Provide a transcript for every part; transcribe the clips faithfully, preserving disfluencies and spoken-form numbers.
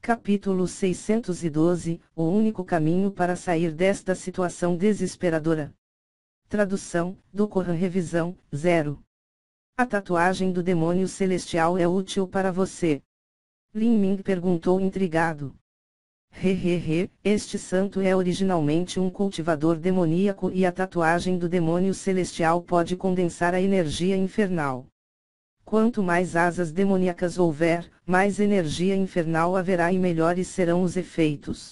Capítulo seiscentos e doze, O único caminho para sair desta situação desesperadora. Tradução, do Coran Revisão, zero. A tatuagem do demônio celestial é útil para você? Lin Ming perguntou intrigado. Hehehe, este santo é originalmente um cultivador demoníaco e a tatuagem do demônio celestial pode condensar a energia infernal. Quanto mais asas demoníacas houver, mais energia infernal haverá e melhores serão os efeitos.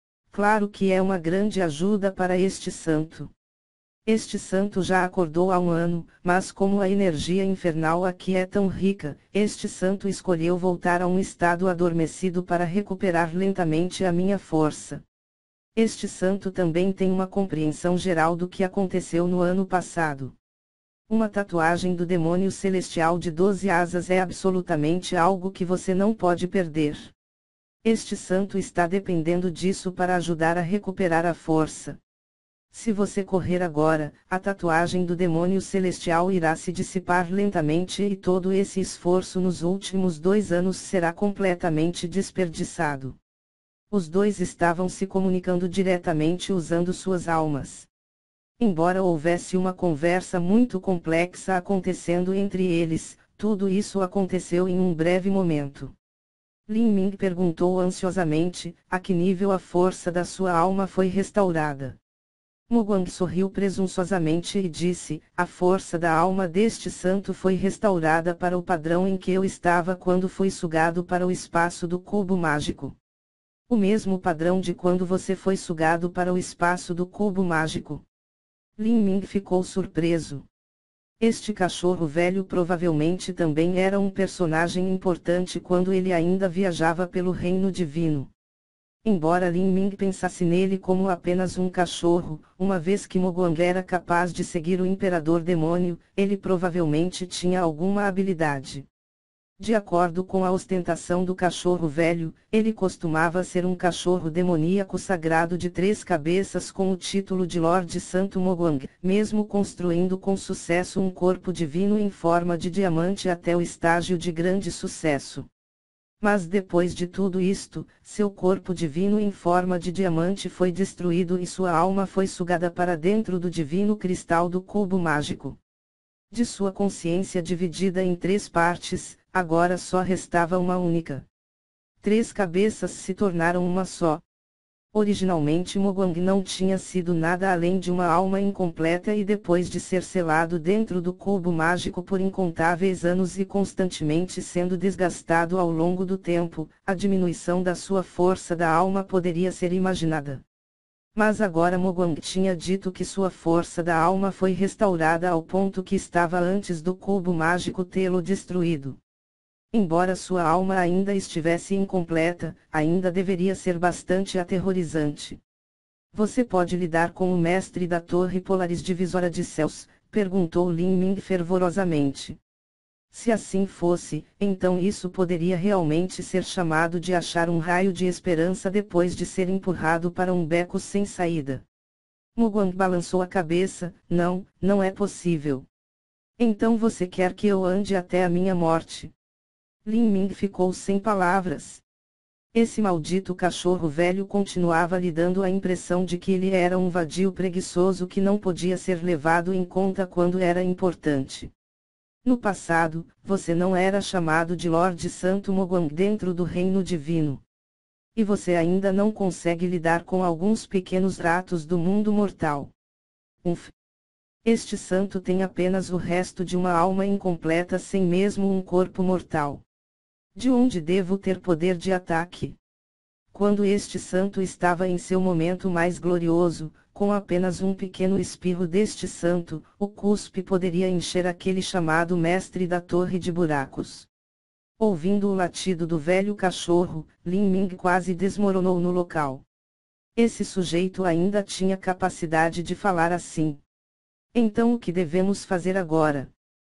Claro que é uma grande ajuda para este santo. Este santo já acordou há um ano, mas como a energia infernal aqui é tão rica, este santo escolheu voltar a um estado adormecido para recuperar lentamente a minha força. Este santo também tem uma compreensão geral do que aconteceu no ano passado. Uma tatuagem do demônio celestial de doze asas é absolutamente algo que você não pode perder. Este santo está dependendo disso para ajudar a recuperar a força. Se você correr agora, a tatuagem do demônio celestial irá se dissipar lentamente e todo esse esforço nos últimos dois anos será completamente desperdiçado. Os dois estavam se comunicando diretamente usando suas almas. Embora houvesse uma conversa muito complexa acontecendo entre eles, tudo isso aconteceu em um breve momento. Lin Ming perguntou ansiosamente, a que nível a força da sua alma foi restaurada? Mo Guang sorriu presunçosamente e disse, a força da alma deste santo foi restaurada para o padrão em que eu estava quando fui sugado para o espaço do cubo mágico. O mesmo padrão de quando você foi sugado para o espaço do cubo mágico. Lin Ming ficou surpreso. Este cachorro velho provavelmente também era um personagem importante quando ele ainda viajava pelo reino divino. Embora Lin Ming pensasse nele como apenas um cachorro, uma vez que Mo Guang era capaz de seguir o imperador demônio, ele provavelmente tinha alguma habilidade. De acordo com a ostentação do cachorro velho, ele costumava ser um cachorro demoníaco sagrado de três cabeças com o título de Lorde Santo Mo Guang, mesmo construindo com sucesso um corpo divino em forma de diamante até o estágio de grande sucesso. Mas depois de tudo isto, seu corpo divino em forma de diamante foi destruído e sua alma foi sugada para dentro do divino cristal do cubo mágico. De sua consciência dividida em três partes, agora só restava uma única. Três cabeças se tornaram uma só. Originalmente Mo Guang não tinha sido nada além de uma alma incompleta e depois de ser selado dentro do cubo mágico por incontáveis anos e constantemente sendo desgastado ao longo do tempo, a diminuição da sua força da alma poderia ser imaginada. Mas agora Mo Guang tinha dito que sua força da alma foi restaurada ao ponto que estava antes do cubo mágico tê-lo destruído. Embora sua alma ainda estivesse incompleta, ainda deveria ser bastante aterrorizante. Você pode lidar com o mestre da Torre Polaris Divisora de Céus? Perguntou Lin Ming fervorosamente. Se assim fosse, então isso poderia realmente ser chamado de achar um raio de esperança depois de ser empurrado para um beco sem saída. Mo Guang balançou a cabeça, não, não é possível. Então você quer que eu ande até a minha morte? Lin Ming ficou sem palavras. Esse maldito cachorro velho continuava lhe dando a impressão de que ele era um vadio preguiçoso que não podia ser levado em conta quando era importante. No passado, você não era chamado de Lorde Santo Mo Guang dentro do reino divino. E você ainda não consegue lidar com alguns pequenos ratos do mundo mortal. Umf. Este santo tem apenas o resto de uma alma incompleta sem mesmo um corpo mortal. De onde devo ter poder de ataque? Quando este santo estava em seu momento mais glorioso, com apenas um pequeno espirro deste santo, o cuspe poderia encher aquele chamado mestre da torre de buracos. Ouvindo o latido do velho cachorro, Lin Ming quase desmoronou no local. Esse sujeito ainda tinha capacidade de falar assim. Então o que devemos fazer agora?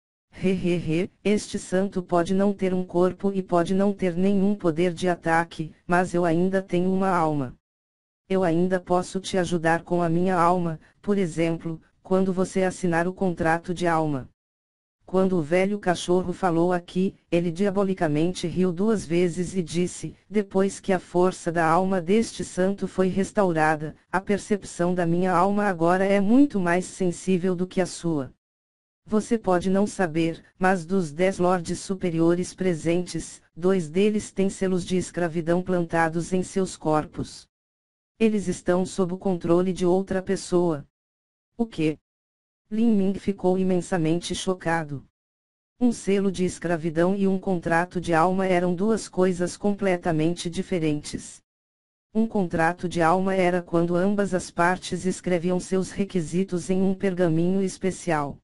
Hehehe, este santo pode não ter um corpo e pode não ter nenhum poder de ataque, mas eu ainda tenho uma alma. Eu ainda posso te ajudar com a minha alma, por exemplo, quando você assinar o contrato de alma. Quando o velho cachorro falou aqui, ele diabolicamente riu duas vezes e disse: depois que a força da alma deste santo foi restaurada, a percepção da minha alma agora é muito mais sensível do que a sua. Você pode não saber, mas dos dez lordes superiores presentes, dois deles têm selos de escravidão plantados em seus corpos. Eles estão sob o controle de outra pessoa. O quê? Lin Ming ficou imensamente chocado. Um selo de escravidão e um contrato de alma eram duas coisas completamente diferentes. Um contrato de alma era quando ambas as partes escreviam seus requisitos em um pergaminho especial.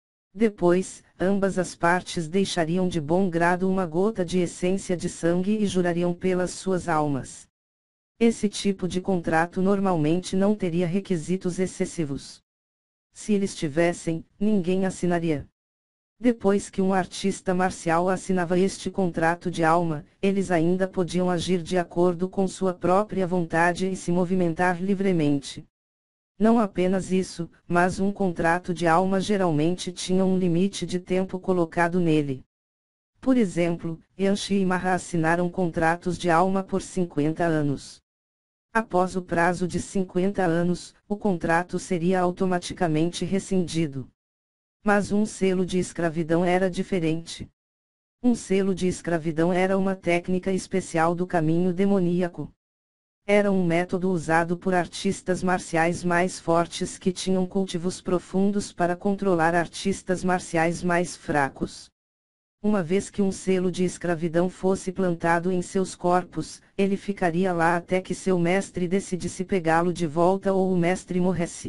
Depois, ambas as partes deixariam de bom grado uma gota de essência de sangue e jurariam pelas suas almas. Esse tipo de contrato normalmente não teria requisitos excessivos. Se eles tivessem, ninguém assinaria. Depois que um artista marcial assinava este contrato de alma, eles ainda podiam agir de acordo com sua própria vontade e se movimentar livremente. Não apenas isso, mas um contrato de alma geralmente tinha um limite de tempo colocado nele. Por exemplo, Yanshi e Maha assinaram contratos de alma por cinquenta anos. Após o prazo de cinquenta anos, o contrato seria automaticamente rescindido. Mas um selo de escravidão era diferente. Um selo de escravidão era uma técnica especial do caminho demoníaco. Era um método usado por artistas marciais mais fortes que tinham cultivos profundos para controlar artistas marciais mais fracos. Uma vez que um selo de escravidão fosse plantado em seus corpos, ele ficaria lá até que seu mestre decidisse pegá-lo de volta ou o mestre morresse.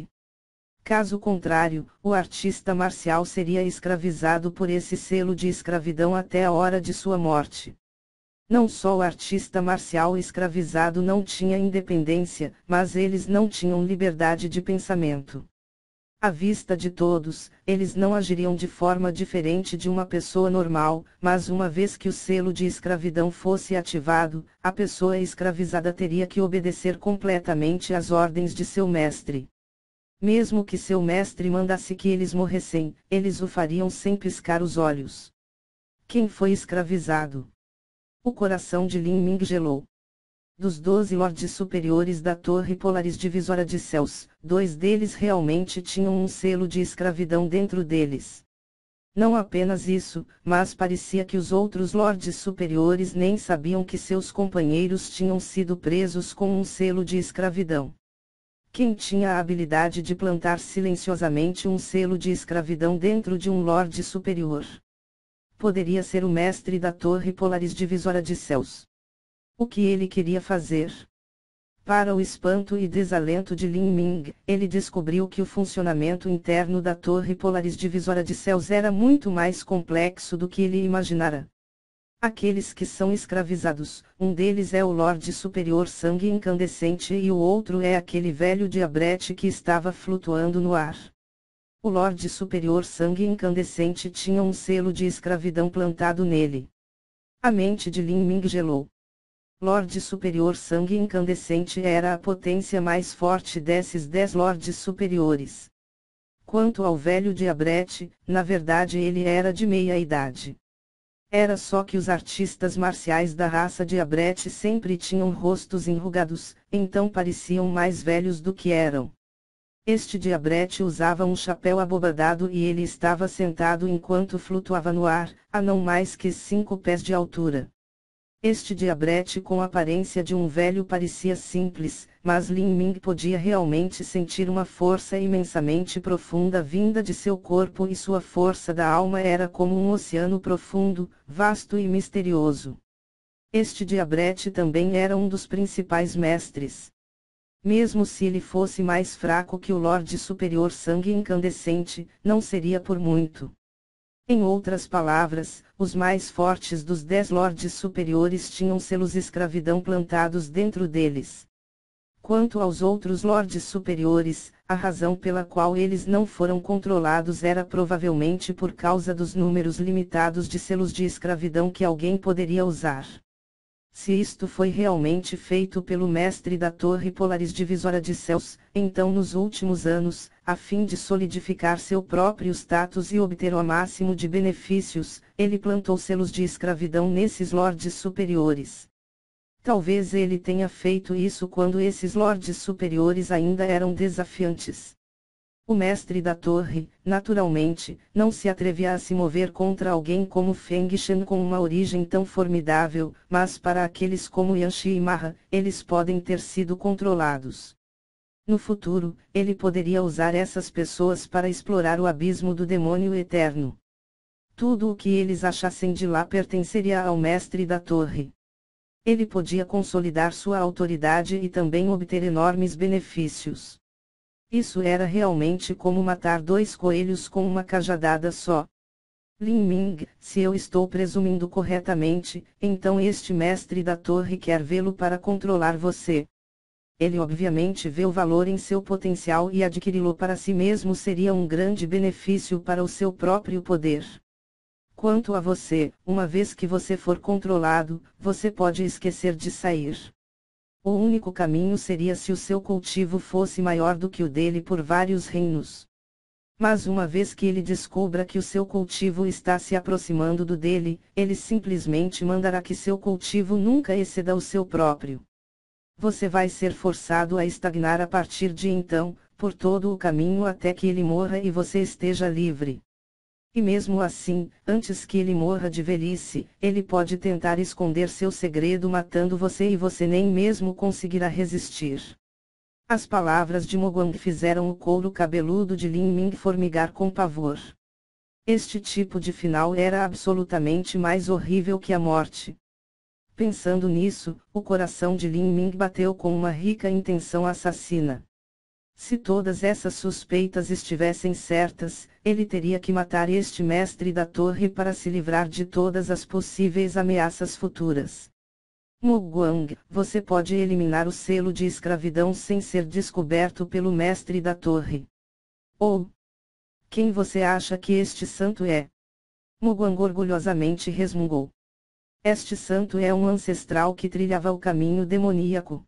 Caso contrário, o artista marcial seria escravizado por esse selo de escravidão até a hora de sua morte. Não só o artista marcial escravizado não tinha independência, mas eles não tinham liberdade de pensamento. À vista de todos, eles não agiriam de forma diferente de uma pessoa normal, mas uma vez que o selo de escravidão fosse ativado, a pessoa escravizada teria que obedecer completamente às ordens de seu mestre. Mesmo que seu mestre mandasse que eles morressem, eles o fariam sem piscar os olhos. Quem foi escravizado? O coração de Lin Ming gelou. Dos doze lordes superiores da Torre Polaris Divisora de Céus, dois deles realmente tinham um selo de escravidão dentro deles. Não apenas isso, mas parecia que os outros lordes superiores nem sabiam que seus companheiros tinham sido presos com um selo de escravidão. Quem tinha a habilidade de plantar silenciosamente um selo de escravidão dentro de um lorde superior? Poderia ser o mestre da Torre Polaris Divisora de Céus. O que ele queria fazer? Para o espanto e desalento de Lin Ming, ele descobriu que o funcionamento interno da Torre Polaris Divisora de Céus era muito mais complexo do que ele imaginara. Aqueles que são escravizados, um deles é o Lorde Superior Sangue Incandescente e o outro é aquele velho diabrete que estava flutuando no ar. O Lorde Superior Sangue Incandescente tinha um selo de escravidão plantado nele. A mente de Lin Ming gelou. Lorde Superior Sangue Incandescente era a potência mais forte desses dez lordes superiores. Quanto ao velho diabrete, na verdade ele era de meia idade. Era só que os artistas marciais da raça diabrete sempre tinham rostos enrugados, então pareciam mais velhos do que eram. Este diabrete usava um chapéu abobadado e ele estava sentado enquanto flutuava no ar, a não mais que cinco pés de altura. Este diabrete com a aparência de um velho parecia simples, mas Lin Ming podia realmente sentir uma força imensamente profunda vinda de seu corpo e sua força da alma era como um oceano profundo, vasto e misterioso. Este diabrete também era um dos principais mestres. Mesmo se ele fosse mais fraco que o Lorde Superior Sangue Incandescente, não seria por muito. Em outras palavras, os mais fortes dos dez lordes superiores tinham selos escravidão plantados dentro deles. Quanto aos outros lordes superiores, a razão pela qual eles não foram controlados era provavelmente por causa dos números limitados de selos de escravidão que alguém poderia usar. Se isto foi realmente feito pelo mestre da Torre Polaris Divisora de Céus, então nos últimos anos, a fim de solidificar seu próprio status e obter o máximo de benefícios, ele plantou selos de escravidão nesses lordes superiores. Talvez ele tenha feito isso quando esses lordes superiores ainda eram desafiantes. O mestre da torre, naturalmente, não se atrevia a se mover contra alguém como Feng Shen com uma origem tão formidável, mas para aqueles como Yanxi e Maha, eles podem ter sido controlados. No futuro, ele poderia usar essas pessoas para explorar o abismo do demônio eterno. Tudo o que eles achassem de lá pertenceria ao mestre da torre. Ele podia consolidar sua autoridade e também obter enormes benefícios. Isso era realmente como matar dois coelhos com uma cajadada só. Lin Ming, se eu estou presumindo corretamente, então este mestre da torre quer vê-lo para controlar você. Ele obviamente vê o valor em seu potencial e adquiri-lo para si mesmo seria um grande benefício para o seu próprio poder. Quanto a você, uma vez que você for controlado, você pode esquecer de sair. O único caminho seria se o seu cultivo fosse maior do que o dele por vários reinos. Mas uma vez que ele descubra que o seu cultivo está se aproximando do dele, ele simplesmente mandará que seu cultivo nunca exceda o seu próprio. Você vai ser forçado a estagnar a partir de então, por todo o caminho até que ele morra e você esteja livre. E mesmo assim, antes que ele morra de velhice, ele pode tentar esconder seu segredo matando você e você nem mesmo conseguirá resistir. As palavras de Moguang fizeram o couro cabeludo de Lin Ming formigar com pavor. Este tipo de final era absolutamente mais horrível que a morte. Pensando nisso, o coração de Lin Ming bateu com uma rica intenção assassina. Se todas essas suspeitas estivessem certas, ele teria que matar este mestre da torre para se livrar de todas as possíveis ameaças futuras. Moguang, você pode eliminar o selo de escravidão sem ser descoberto pelo mestre da torre. Ou, quem você acha que este santo é? Moguang orgulhosamente resmungou. Este santo é um ancestral que trilhava o caminho demoníaco.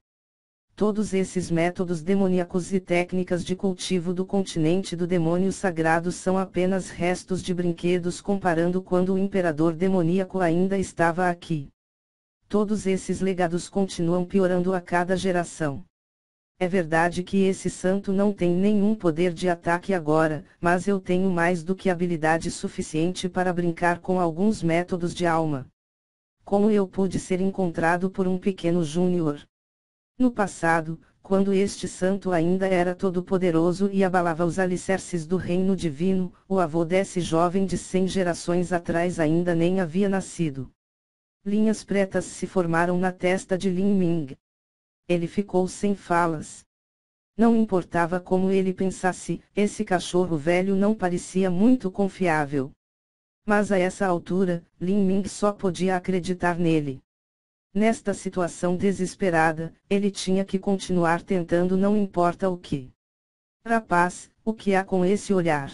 Todos esses métodos demoníacos e técnicas de cultivo do continente do demônio sagrado são apenas restos de brinquedos comparando quando o imperador demoníaco ainda estava aqui. Todos esses legados continuam piorando a cada geração. É verdade que esse santo não tem nenhum poder de ataque agora, mas eu tenho mais do que habilidade suficiente para brincar com alguns métodos de alma. Como eu pude ser encontrado por um pequeno júnior? No passado, quando este santo ainda era todo-poderoso e abalava os alicerces do reino divino, o avô desse jovem de cem gerações atrás ainda nem havia nascido. Linhas pretas se formaram na testa de Lin Ming. Ele ficou sem falas. Não importava como ele pensasse, esse cachorro velho não parecia muito confiável. Mas a essa altura, Lin Ming só podia acreditar nele. Nesta situação desesperada, ele tinha que continuar tentando não importa o que. Rapaz, o que há com esse olhar?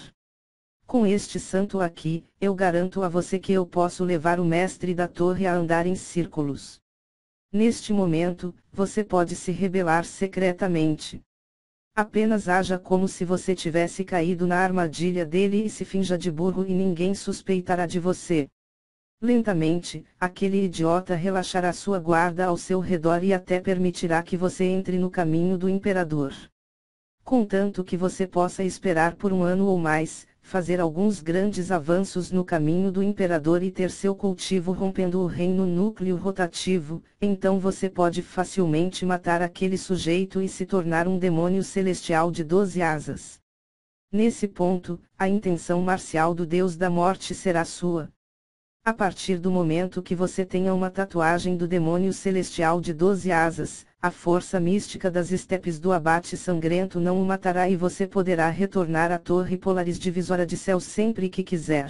Com este santo aqui, eu garanto a você que eu posso levar o mestre da torre a andar em círculos. Neste momento, você pode se rebelar secretamente. Apenas haja como se você tivesse caído na armadilha dele e se finja de burro e ninguém suspeitará de você. Lentamente, aquele idiota relaxará sua guarda ao seu redor e até permitirá que você entre no caminho do imperador. Contanto que você possa esperar por um ano ou mais, fazer alguns grandes avanços no caminho do imperador e ter seu cultivo rompendo o reino núcleo rotativo, então você pode facilmente matar aquele sujeito e se tornar um demônio celestial de doze asas. Nesse ponto, a intenção marcial do deus da morte será sua. A partir do momento que você tenha uma tatuagem do demônio celestial de doze asas, a força mística das estepes do abate sangrento não o matará e você poderá retornar à torre Polaris divisora de céu sempre que quiser.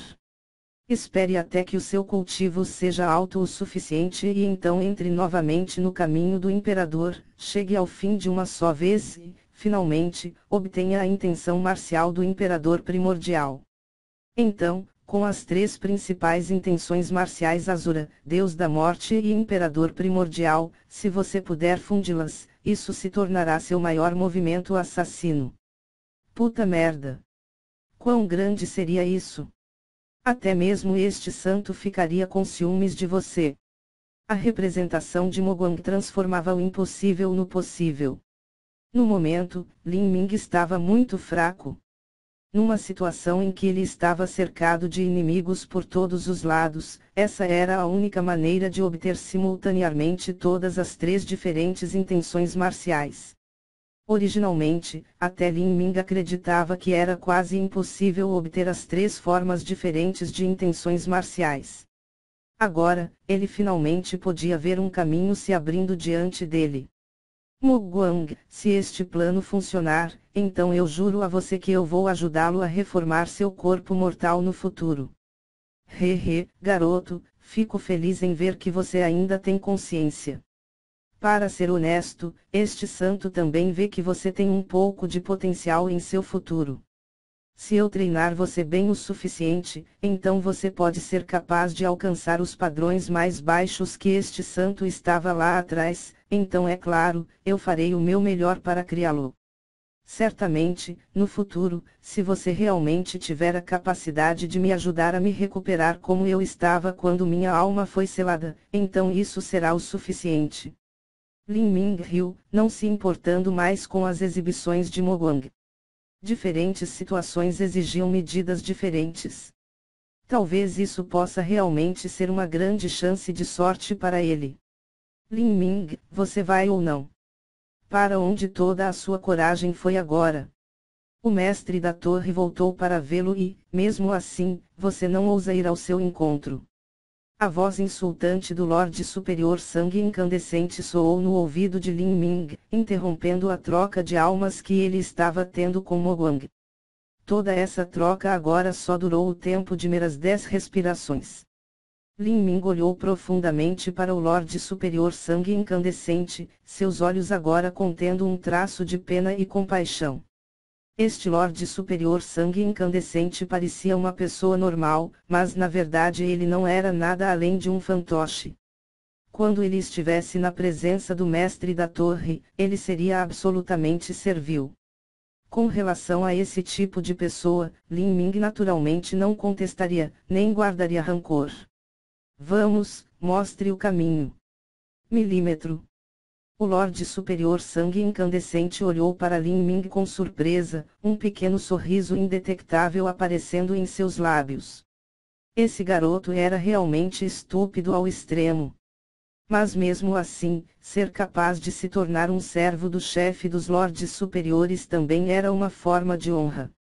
Espere até que o seu cultivo seja alto o suficiente e então entre novamente no caminho do imperador, chegue ao fim de uma só vez e, finalmente, obtenha a intenção marcial do imperador primordial. Então, com as três principais intenções marciais Azura, Deus da Morte e Imperador Primordial, se você puder fundi-las, isso se tornará seu maior movimento assassino. Puta merda! Quão grande seria isso? Até mesmo este santo ficaria com ciúmes de você. A representação de Mogwang transformava o impossível no possível. No momento, Lin Ming estava muito fraco. Numa situação em que ele estava cercado de inimigos por todos os lados, essa era a única maneira de obter simultaneamente todas as três diferentes intenções marciais. Originalmente, até Lin Ming acreditava que era quase impossível obter as três formas diferentes de intenções marciais. Agora, ele finalmente podia ver um caminho se abrindo diante dele. Mogwang, se este plano funcionar, então eu juro a você que eu vou ajudá-lo a reformar seu corpo mortal no futuro. Hehe, garoto, fico feliz em ver que você ainda tem consciência. Para ser honesto, este santo também vê que você tem um pouco de potencial em seu futuro. Se eu treinar você bem o suficiente, então você pode ser capaz de alcançar os padrões mais baixos que este santo estava lá atrás, então é claro, eu farei o meu melhor para criá-lo. Certamente, no futuro, se você realmente tiver a capacidade de me ajudar a me recuperar como eu estava quando minha alma foi selada, então isso será o suficiente. Lin Ming riu, não se importando mais com as exibições de Mogwang. Diferentes situações exigiam medidas diferentes. Talvez isso possa realmente ser uma grande chance de sorte para ele. Lin Ming, você vai ou não? Para onde toda a sua coragem foi agora? O mestre da torre voltou para vê-lo e, mesmo assim, você não ousa ir ao seu encontro. A voz insultante do Lorde Superior Sangue Incandescente soou no ouvido de Lin Ming, interrompendo a troca de almas que ele estava tendo com Mogwang. Toda essa troca agora só durou o tempo de meras dez respirações. Lin Ming olhou profundamente para o Lorde Superior Sangue Incandescente, seus olhos agora contendo um traço de pena e compaixão. Este Lorde Superior Sangue Incandescente parecia uma pessoa normal, mas na verdade ele não era nada além de um fantoche. Quando ele estivesse na presença do Mestre da Torre, ele seria absolutamente servil. Com relação a esse tipo de pessoa, Lin Ming naturalmente não contestaria, nem guardaria rancor. Vamos, mostre o caminho. Milímetro. O Lorde Superior Sangue Incandescente olhou para Lin Ming com surpresa, um pequeno sorriso indetectável aparecendo em seus lábios. Esse garoto era realmente estúpido ao extremo. Mas mesmo assim, ser capaz de se tornar um servo do chefe dos Lordes Superiores também era uma forma de honra.